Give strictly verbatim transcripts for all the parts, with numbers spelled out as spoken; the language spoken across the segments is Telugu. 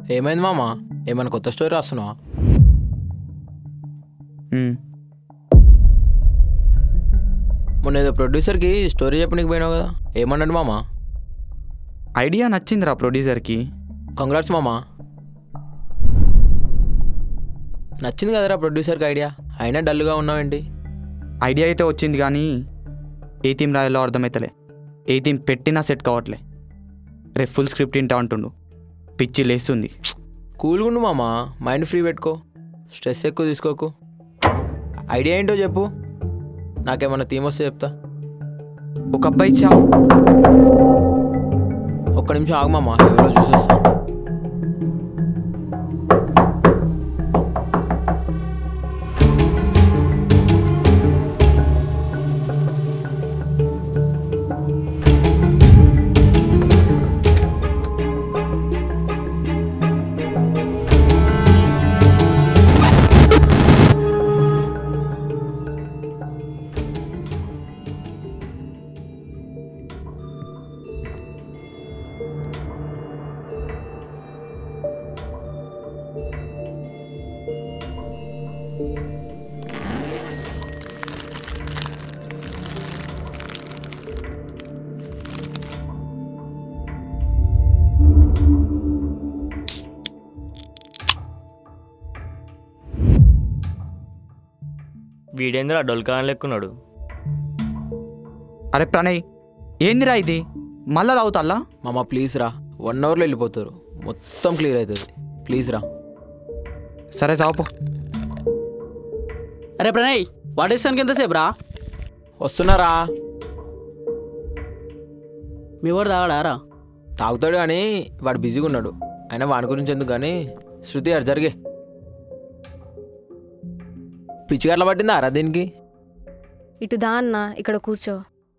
ఏమైంది మామ? ఏమైనా కొత్త స్టోరీ రాస్తున్నావా? మొన్న ఏదో ప్రొడ్యూసర్కి స్టోరీ చెప్పడానికి పోయినావు కదా, ఏమన్నాడు మామ? ఐడియా నచ్చిందిరా ప్రొడ్యూసర్కి. కంగ్రాట్స్ మామ. నచ్చింది కదరా ప్రొడ్యూసర్కి ఐడియా, అయినా డల్గా ఉన్నావేంటి? ఐడియా అయితే వచ్చింది కానీ ఏ థీమ్ రాయాలో అర్థమవుతలే. ఏ థీమ్ పెట్టినా సెట్ కావట్లే. రేపు ఫుల్ స్క్రిప్ట్ ఇంటా అంటుండు, పిచ్చి లేస్తుంది. కూల్గా ఉండు మామ, మైండ్ ఫ్రీ పెట్టుకో, స్ట్రెస్ ఎక్కువ తీసుకోకు. ఐడియా ఏంటో చెప్పు, నాకేమన్నా థీమ్ వస్తే చెప్తా. ఒక అబ్బాయి చా ఒక్క నిమిషం ఆగు మామ, ఎవరో చూసేస్తా. వీడేంద్ర డొల్కాన్ లెక్కున్నాడు. అరే ప్రణయ్, ఏందిరా ఇది? మళ్ళా తాగుతాల్లా? మామ ప్లీజ్ రా, వన్ అవర్లో వెళ్ళిపోతారు, మొత్తం క్లియర్ అవుతుంది, ప్లీజ్ రా. సరే చావుపో. అరే ప్రణయ్, వాడేస్తానికి ఎంతసేపు రా? వస్తున్నారా? మీ వాడు తాగడారా? తాగుతాడు కానీ వాడు బిజీగా ఉన్నాడు, అయినా వాడి గురించి ఎందుకు కానీ. శృతి గారు జరిగే పిచ్చిగట్ల పట్టిందా రా దీనికి? ఇటు దా అన్న, ఇక్కడ కూర్చో.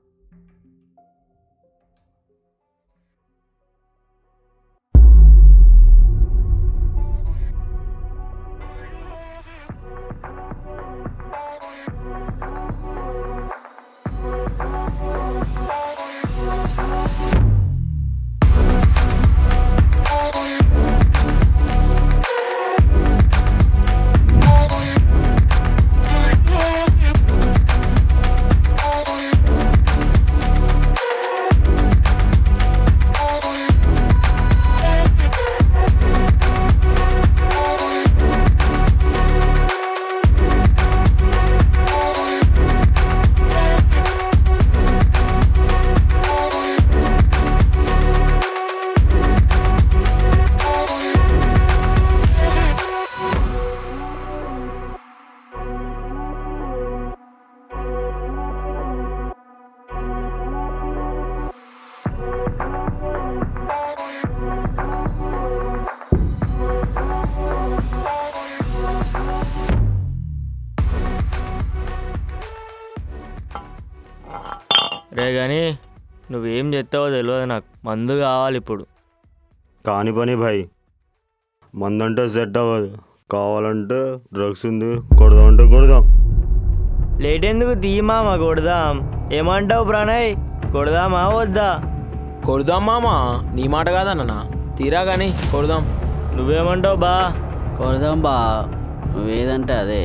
రే కానీ నువ్వేం చేస్తావో తెలియదు నాకు, మందు కావాలి ఇప్పుడు. కాని పని భాయ్, మందంటే సెట్ అవ్వదు, కావాలంటే డ్రగ్స్ ఉంది, కొడదామంటే కొడదాం. లేట్ ఎందుకు తీయమామా, కొడదాం. ఏమంటావు ప్రణయ్, కొడదామా వద్దా? కొడదాం మామ, నీ మాట కాదన్న, తీరా కానీ కొడదాం. నువ్వేమంటావు బా? కొడదాం బా, నువ్వేదంటే అదే.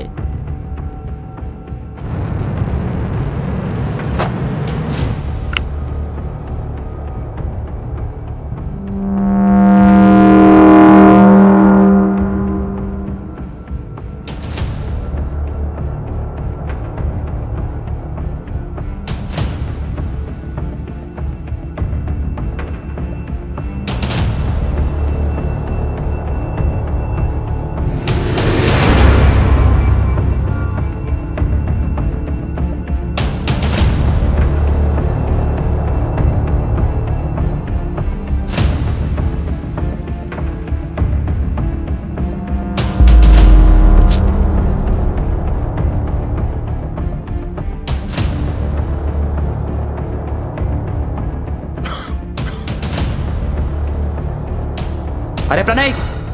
అరే ప్రణయ్,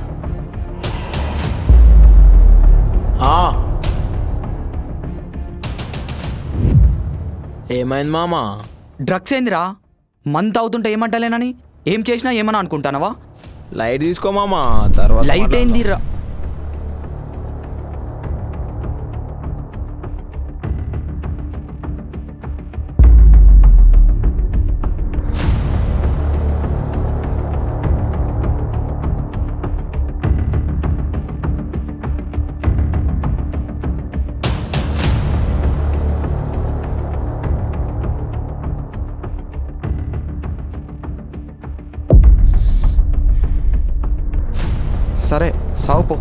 ఏమైంది మామా? డ్రగ్స్ ఏందిరా? మంత్ అవుతుంటే ఏమంటలేనని ఏం చేసినా ఏమన్నా అనుకుంటానవా? లైట్ తీసుకో మామా, తర్వాత లైట్ ఏంది రా? సరే సావుపో.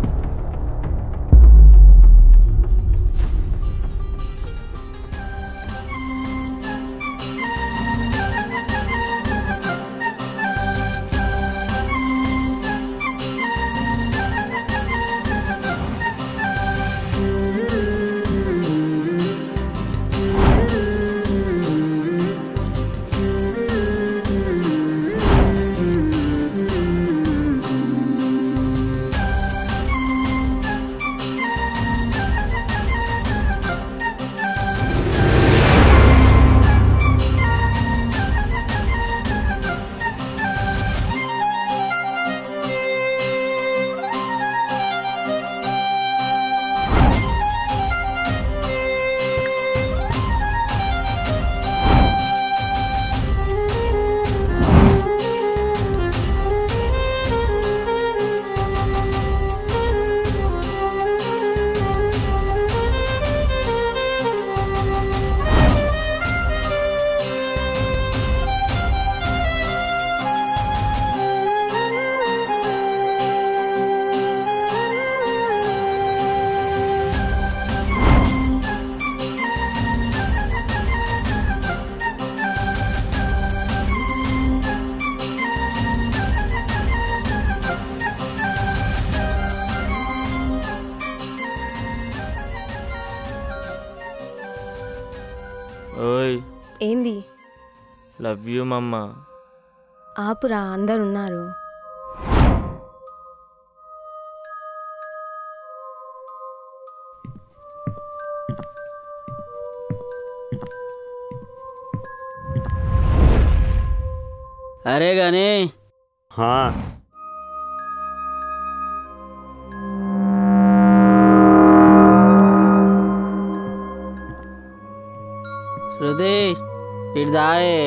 ఓయ్ ఏంది? లవ్ యూ మమ్మ. ఆపురా, అందరున్నారు. అరే గానీ హా శృతి ఇటు దాయే.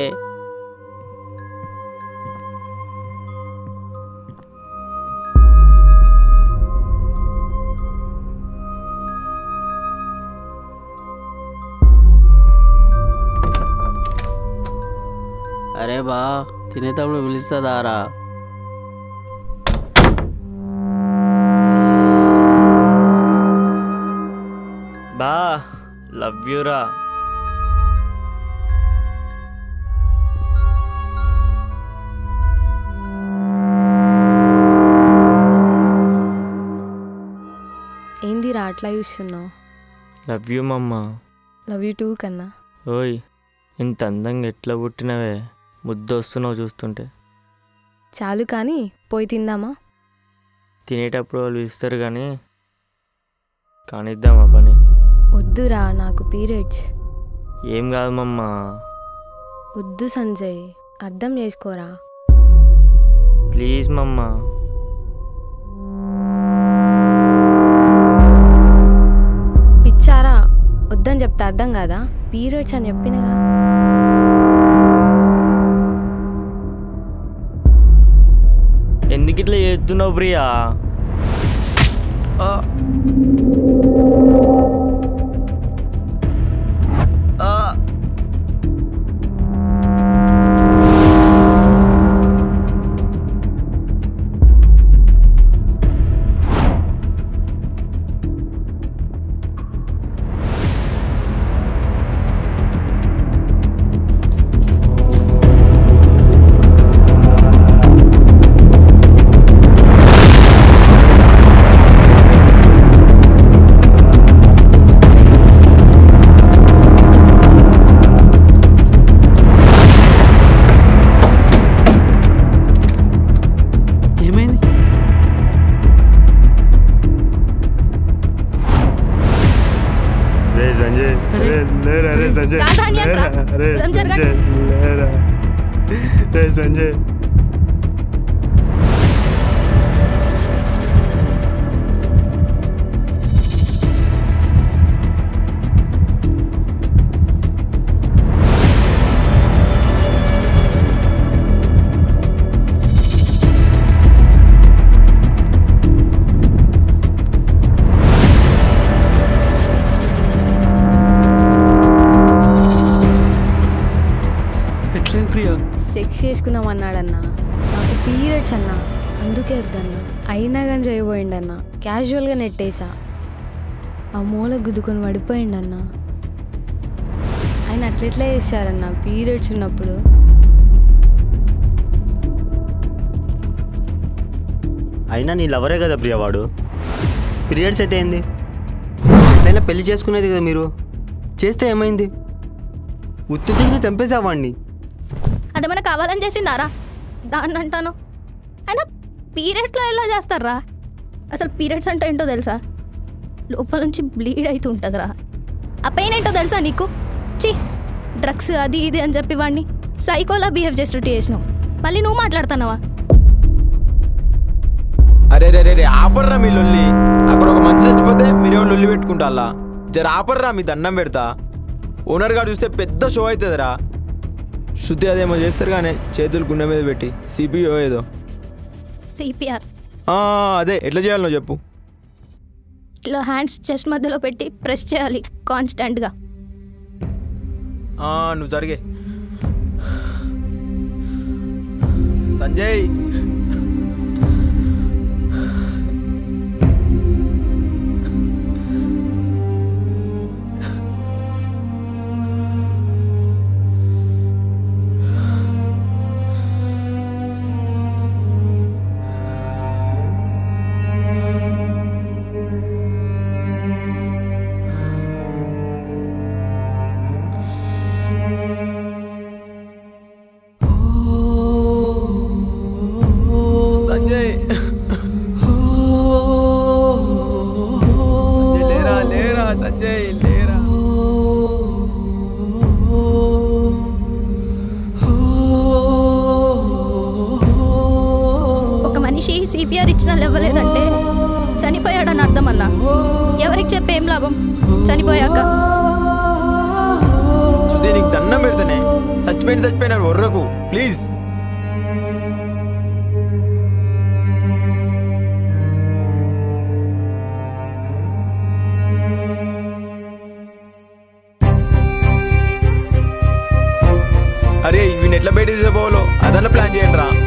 అరే బా తినేటప్పుడు పిలుస్తుందారా? బా లవ్ యూ రా. ఏందిరా అట్లా చూస్తున్నావు? లవ్ యూ మమ్మ. లవ్ యూ టూ కన్నా. ఓయ్ ఇంత అందంగా ఎట్లా పుట్టినవే, ముద్దు వస్తున్నావు చూస్తుంటే. చాలు కానీ పోయి తిందామా? తినేటప్పుడు వాళ్ళు ఇస్తారు కానీ కానిద్దామా పని? వద్దురా, నాకు పీరియడ్స్. ఏం కాదు మమ్మ. వద్దు సంజయ్, అర్థం చేసుకోరా. ప్లీజ్ మమ్మ. పిచ్చారా, వద్దని చెప్తే అర్థం కాదా? పీరియడ్స్ అని చెప్పినగా. ఎందుకు ఇట్లా చేస్తున్నావు ప్రియా? ఆ. ఆ. సంజయ్ చేసుకుందాం అన్నాడన్నా. నాకు పీరియడ్స్ అన్నా, అందుకే వద్దన్నా. అయినా కానీ చేయబోయిండన్నా. క్యాజువల్గా నెట్టేసా. ఆ మూల గుద్దుకొని పడిపోయిండన్నా. ఆయన అట్లెట్లా చేశారన్నా పీరియడ్స్ ఉన్నప్పుడు. అయినా నీ లవరే కదా ప్రియా వాడు. పీరియడ్స్ అయితే ఏంది? ఎట్లయినా పెళ్లి చేసుకునేది కదా మీరు. చేస్తే ఏమైంది? ఉత్తుగా చంపేసావాడిని. అదేమన్నా కావాలని చేసిందారా? దాన్ని అంటాను. అయినా పీరియడ్స్లో ఎలా చేస్తారా? అసలు పీరియడ్స్ అంటే ఏంటో తెలుసా? లోపల నుంచి బ్లీడ్ అవుతూ ఉంటుందిరా. ఆ పెయిన్ ఏంటో తెలుసా నీకు? చి డ్రగ్స్ అది ఇది అని చెప్పి వాడిని సైకోలా బిహేవ్ చేసినట్టు చేసినావు. మళ్ళీ నువ్వు మాట్లాడుతున్నావా? అరే రే రే ఆపర్రా మీ లొల్లి. అక్కడ ఒక మనిషి చచ్చిపోతే మీరేమో లొల్లి పెట్టుకుంటా. జర ఆపర్రా, మీ దండం పెడతా. ఓనర్ గారు చూస్తే పెద్ద షో అవుతుందిరా. శృతి అదేమో చేస్తారు కానీ చేతులు గుండె మీద పెట్టి సిపిఓ ఏదో. సిపిఆర్ అదే ఎట్లా చేయాలో చెప్పు. ఇట్లా హ్యాండ్స్ చెస్ట్ మధ్యలో పెట్టి ప్రెస్ చేయాలి కాన్స్టెంట్గా. నువ్వు జరిగే సంజయ్. సిపిఆర్ ఇచ్చినా లేవలేదంటే చనిపోయాడని అర్థం అన్నా. ఎవరికి చెప్పి ఏం లాభం చనిపోయాక? నీకు దండం పెడతానే. చచ్చిపోయిన చచ్చిపోయిన ఒర్రకు ప్లీజ్. అరే ఇవి ఎట్లా బయట తీసుకోవాలో అదన్నా ప్లాన్ చేయండి రా.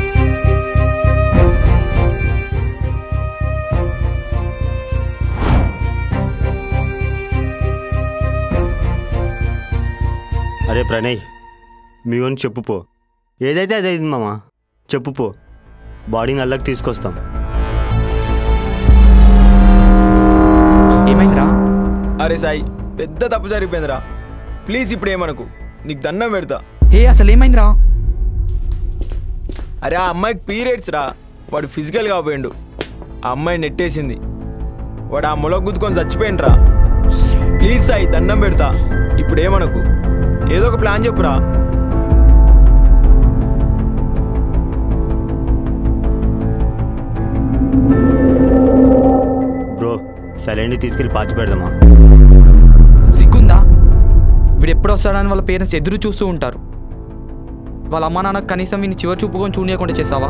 అరే ప్రణయ్, మీ ఓన్ చెప్పుపో. ఏదైతే అదైంది మామ, చెప్పుపో. బాడీని అల్లకి తీసుకొస్తాం. ఏమైందిరా? అరే సాయి, పెద్ద తప్పు జరిగిపోయిందిరా. ప్లీజ్ ఇప్పుడు ఏమనుకు, నీకు దండం పెడతా. ఏ అసలు ఏమైందిరా? అరే ఆ అమ్మాయికి పీరియడ్స్ రా. వాడు ఫిజికల్గా పోయిండు. ఆ అమ్మాయి నెట్టేసింది. వాడు ఆ మొల గుద్దుకొని చచ్చిపోయిండు రా. ప్లీజ్ సాయి, దండం పెడతా. ఇప్పుడు ఏమనుకు, ఏదో ఒక ప్లాన్ చెప్పురా. బ్రో, సరైన తీసుకెళ్ళి పాచి పెడదామా? సిగ్గుందా? వీడు ఎప్పుడు వస్తాడని వాళ్ళ పేరెంట్స్ ఎదురు చూస్తూ ఉంటారు. వాళ్ళ అమ్మా నాన్నకు కనీసం వీడిని చివరి చూపుకొని చూడకుండా చేసావా?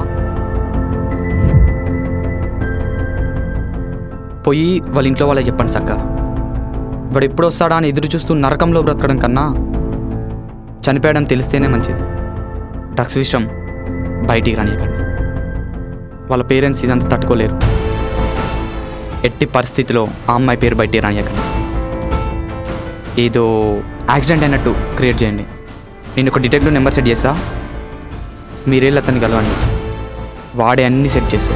పోయి వాళ్ళ ఇంట్లో వాళ్ళకి చెప్పండి చక్క. వాడు ఎప్పుడు వస్తాడా అని ఎదురు చూస్తూ నరకంలో బ్రతకడం కన్నా చనిపోయాడని తెలిస్తేనే మంచిది. డ్రగ్స్ విషయం బయటికి రానియకండి. వాళ్ళ పేరెంట్స్ ఇదంతా తట్టుకోలేరు. ఎట్టి పరిస్థితిలో ఆ అమ్మాయి పేరు బయటికి రానియకండి. ఏదో యాక్సిడెంట్ అయినట్టు క్రియేట్ చేయండి. నేను ఒక డిటెక్టివ్ నెంబర్ సెట్ చేస్తా, మీరేళ్ళు అతన్ని కలవండి. వాడే అన్నీ సెట్ చేస్తా.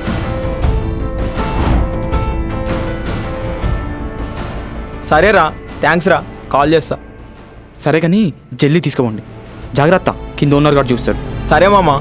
సరేరా, థ్యాంక్స్ రా, కాల్ చేస్తా. సరే కానీ జల్దీ తీసుకోండి. జాగ్రత్త, కింద ఓనర్ గారు చూస్తాడు. సరే మామా.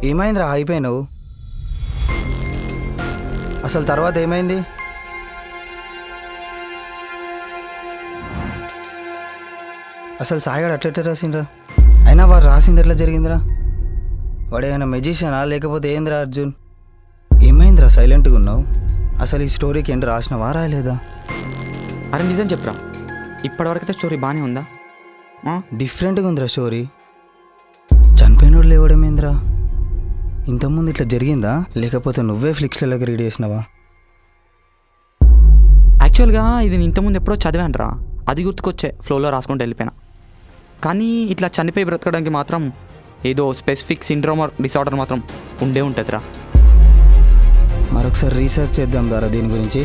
ఏమైందిరా అయిపోయినావు? అసలు తర్వాత ఏమైంది? అసలు సాయిగాడు అట్లెట్ట రాసిండ్రా? అయినా వాడు రాసింది ఎట్లా జరిగిందిరా? వాడు ఏమైనా మెజిషియనా లేకపోతే ఏందిరా అర్జున్? ఏమైందిరా సైలెంట్గా ఉన్నావు? అసలు ఈ స్టోరీకి ఏంటి రాసినవా రాయలేదా? అరే నిజం చెప్పరా, ఇప్పటివరకైతే స్టోరీ బాగానే ఉందా? డిఫరెంట్గా ఉందిరా స్టోరీ. చనిపోయినోడు లేవడమేంద్రా? ఇంతకుముందు ఇట్లా జరిగిందా లేకపోతే నువ్వే ఫ్లిక్స్లలోకి రీడ్ చేసినావా? యాక్చువల్గా ఇది నేను ఇంతకుముందు ఎప్పుడో చదివానురా, అది గుర్తుకొచ్చే ఫ్లోలో రాసుకుంటూ వెళ్ళిపోయినా. కానీ ఇట్లా చనిపోయి బ్రతకడానికి మాత్రం ఏదో స్పెసిఫిక్ సిండ్రోమ్ డిసార్డర్ మాత్రం ఉండే ఉంటుందిరా. మరొకసారి రీసెర్చ్ చేద్దాం దారా దీని గురించి.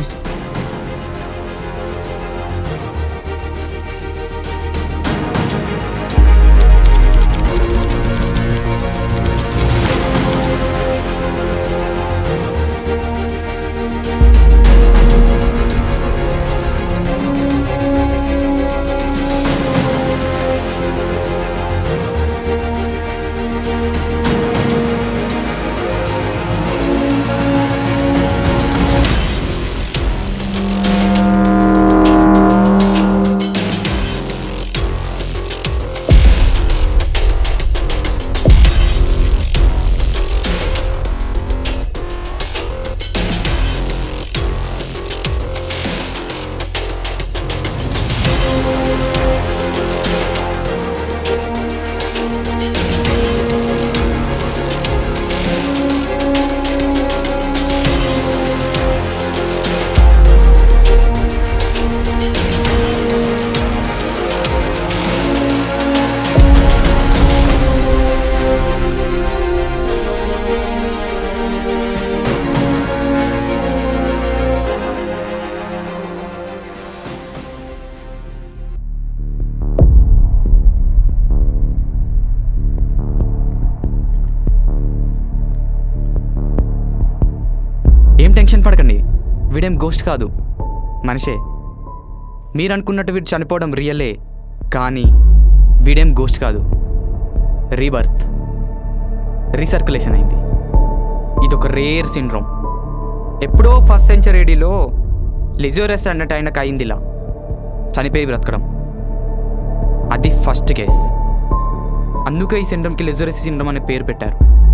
ఏం టెన్షన్ పడకండి, వీడేం గోస్ట్ కాదు, మనిషే. మీరు అనుకున్నట్టు వీడు చనిపోవడం రియలే, కానీ వీడేం గోస్ట్ కాదు, రీబర్త్, రీసర్క్యులేషన్ అయింది. ఇదొక రేర్ సిండ్రోమ్. ఎప్పుడో ఫస్ట్ సెంచరీలో లిజోరస్ అన్నట్టు ఆయనకు అయింది ఇలా చనిపోయి బ్రతకడం. అది ఫస్ట్ కేస్. అందుకే ఈ సిండ్రోమ్కి లిజోరస్ సిండ్రోమ్ అనే పేరు పెట్టారు.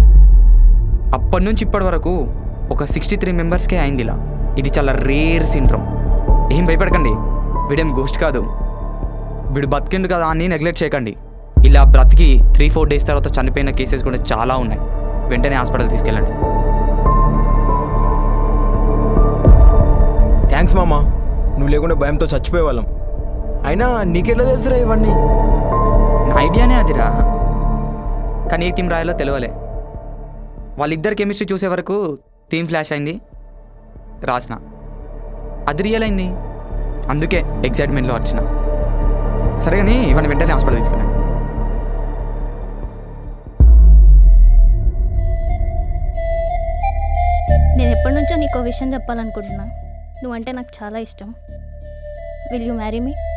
అప్పటి నుంచి ఇప్పటి వరకు ఒక సిక్స్టీ త్రీ మెంబర్స్కే అయింది ఇలా. ఇది చాలా రేర్ సిండ్రోమ్. ఏం భయపడకండి, వీడేం గోస్ట్ కాదు, వీడు బతికిండు కదా అని నెగ్లెక్ట్ చేయకండి. ఇలా బ్రతికి త్రీ ఫోర్ డేస్ తర్వాత చనిపోయిన కేసెస్ కూడా చాలా ఉన్నాయి. వెంటనే హాస్పిటల్ తీసుకెళ్ళండి. థ్యాంక్స్ మామా, నువ్వు లేకుండా భయంతో చచ్చిపోయేవాళ్ళం. అయినా నీకెట్లా తెలుసురా ఇవన్నీ? నా ఐడియానే అదిరా, కానీ ఏ థీమ్ రాయాలో తెలియలే. వాళ్ళిద్దరు కెమిస్ట్రీ చూసే వరకు థీమ్ ఫ్లాష్ అయింది, రాసిన. అది రియల్ అయింది, అందుకే ఎగ్జైట్మెంట్లో వచ్చిన. సరే కానీ ఇవన్నీ వెంటనే హాస్పిటల్ తీసుకెళ్ళండి. నేను ఎప్పటి నుంచో నీకు విషయం చెప్పాలనుకుంటున్నా. నువ్వంటే నాకు చాలా ఇష్టం. Will you marry me?